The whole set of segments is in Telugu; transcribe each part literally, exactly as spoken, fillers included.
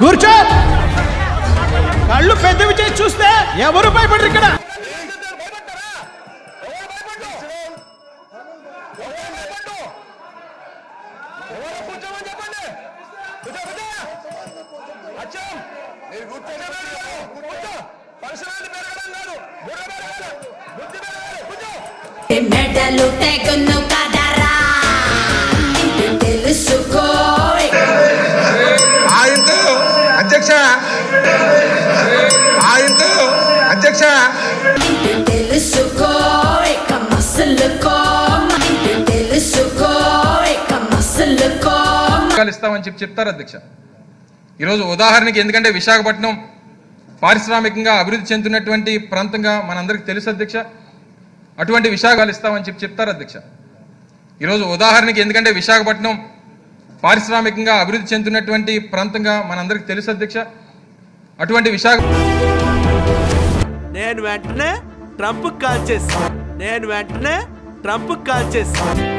కూర్చో. కళ్ళు పెద్దవి చేసి చూస్తే ఎవరు భయపడరు ఇక్కడ. మెడలు తెగును కదరా తెలుసుకో. ఆయనతో అధ్యక్ష ఆయనతో అధ్యక్ష తెలుసుకో మసలుకో తెలుసుకో మసలుకో ఇస్తామని చెప్పి చెప్తారు అధ్యక్ష. ఈరోజు ఉదాహరణకి ఎందుకంటే విశాఖపట్నం పారిశ్రామికంగా అభివృద్ధి చెందుతున్నటువంటి ప్రాంతంగా మనందరికీ తెలుసు అధ్యక్ష. అటువంటి విశాఖలు ఇస్తామని చెప్పి చెప్తారు అధ్యక్ష. ఈరోజు ఉదాహరణకి ఎందుకంటే విశాఖపట్నం పారిశ్రామికంగా అభివృద్ధి చెందుతున్నటువంటి ప్రాంతంగా మనందరికీ తెలుసు అధ్యక్ష. అటువంటి విశాఖ నేను వెంటనే ట్రంప్ కాల్ చేసి నేను వెంటనే ట్రంప్ కాల్ చేసి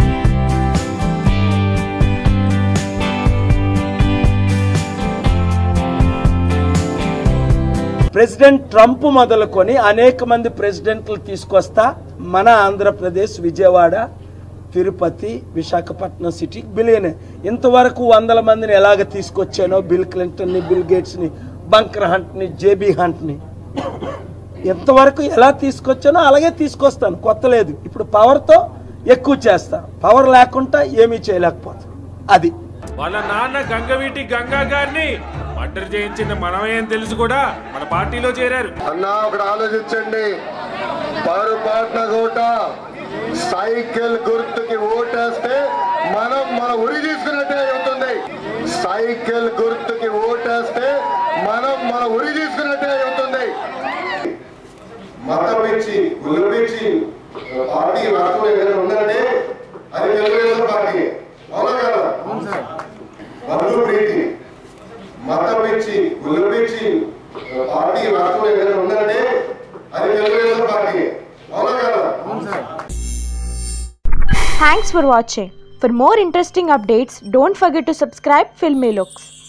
ప్రెసిడెంట్ ట్రంప్ మొదలుకొని అనేక మంది ప్రెసిడెంట్లు తీసుకొస్తా మన ఆంధ్రప్రదేశ్ విజయవాడ తిరుపతి విశాఖపట్నం సిటీ బిలియన్ ఇంతవరకు వందల మందిని ఎలాగ తీసుకొచ్చానో బిల్ క్లింటన్ని బిల్ గేట్స్ని బంకర్ హంట్ని జేబీ హంట్ని ఎంతవరకు ఎలా తీసుకొచ్చానో అలాగే తీసుకొస్తాను. కొత్త లేదు. ఇప్పుడు పవర్తో ఎక్కువ చేస్తాను. పవర్ లేకుండా ఏమీ చేయలేకపోతాను. అది వాళ్ళ నాన్న గంగవీటి గంగా గారిని మర్డర్ చేయించిన మనమేం తెలుసు కూడా మన పార్టీలో చేరారు. అన్నా ఒకటి ఆలోచించండి. పొరపాటున కోట సైకిల్ గుర్తుకి ఓటేస్తే మనం మన ఉరి తీసుకున్నట్టే అవుతుంది. సైకిల్ గుర్తుకి ఓటేస్తే మనం మన ఉరి తీసుకున్నట్టే అవుతుంది. మతం ఇచ్చి గుళ్ళు ఇచ్చి పార్టీ రాష్ట్రంలో ఏదైనా ఉందంటే అది తెలుగుదేశం పార్టీ. అవునా కదా? బంధు ప్రీతి మతం ఇచ్చి గుళ్ళు ఇచ్చి పార్టీ రాష్ట్రంలో ఏదైనా ఉందంటే అది తెలుగుదేశం పార్టీ. అవునా కదా? Thanks for watching. For more interesting updates, don't forget to subscribe Filmy Looks.